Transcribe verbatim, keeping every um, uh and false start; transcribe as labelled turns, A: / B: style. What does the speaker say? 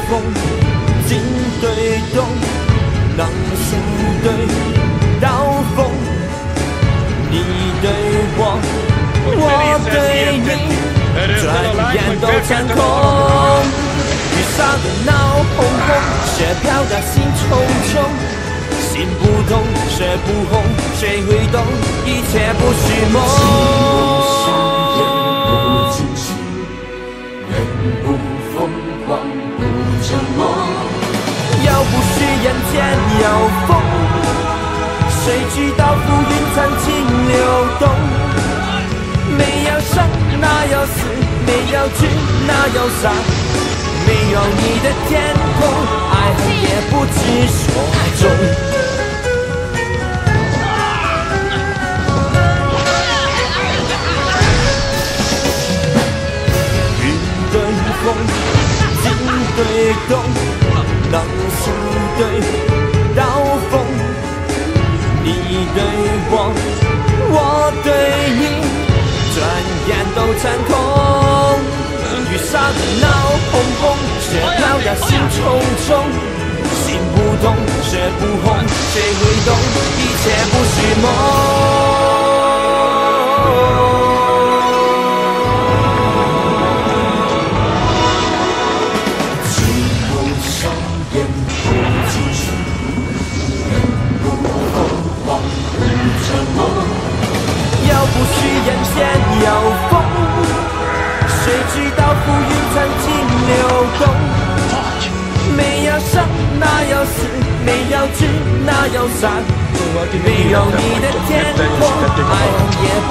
A: 风，进对动，能相对刀锋。你对我，我对你，转眼都成空。雨上的闹哄哄，雪飘到心冲冲。心不动，血不红，谁会懂？一切不是梦。要不是眼前有风，谁知道浮云曾经流动？没有生哪有死，没有聚哪有散，没有你的天空，爱恨也不知所终。云对风，金对动，能相对刀锋。你对我，我对你，转眼都成空。雨下的闹哄哄，雪飘到心冲冲。心不动，血不红，谁会懂？一切不是梦。要不是眼前有风，谁知道浮云曾经流动？没有生哪有死，没有聚哪有散，没有你的天空，爱恨也